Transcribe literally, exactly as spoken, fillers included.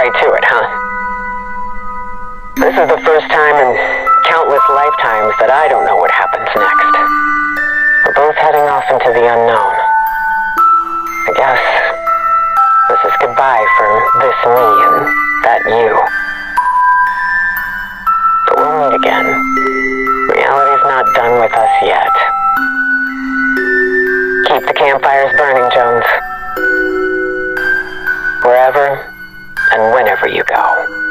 right to it, huh? This is the first time in countless lifetimes that I don't know what happens next. We're both heading off into the unknown. I guess this is goodbye for this me and that you. But we'll meet again. Reality's not done with us yet. Keep the campfires burning, Jones. Wherever and whenever you go.